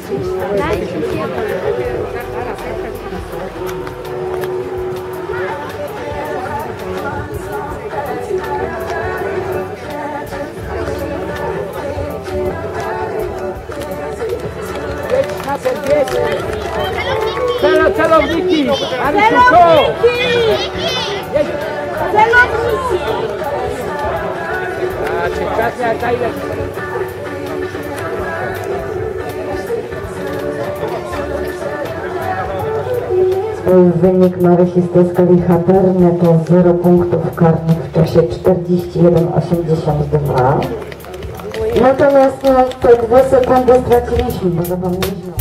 Celowniki! Wynik Marysi Steskali-Chaterne to 0 punktów karnych w czasie 41,82. Natomiast te 2 sekundy straciliśmy, bo zapomnieliśmy.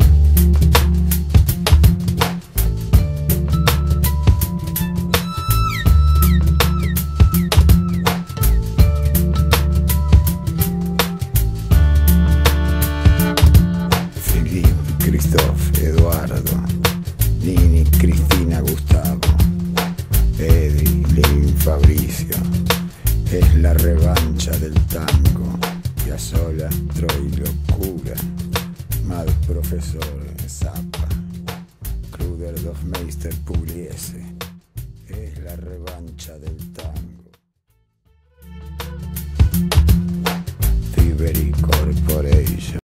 Christoph, Eduardo, Nini, Cristina, Gustavo, Eddie, Levin, Fabricio. Es la revancha del tango. Piazzolla, Troy, Locura, Mal, Profesor, Zappa, Kruder, Hofmeister, Pugliese. Es la revancha del tango. Tiberi Corporation.